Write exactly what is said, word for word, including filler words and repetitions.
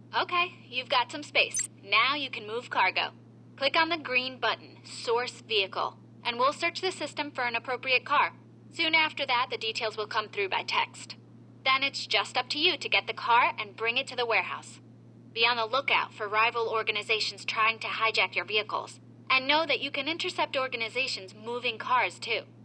Okay, you've got some space. Now you can move cargo. Click on the green button, Source Vehicle, and we'll search the system for an appropriate car. Soon after that, the details will come through by text. Then it's just up to you to get the car and bring it to the warehouse. Be on the lookout for rival organizations trying to hijack your vehicles. And know that you can intercept organizations moving cars, too.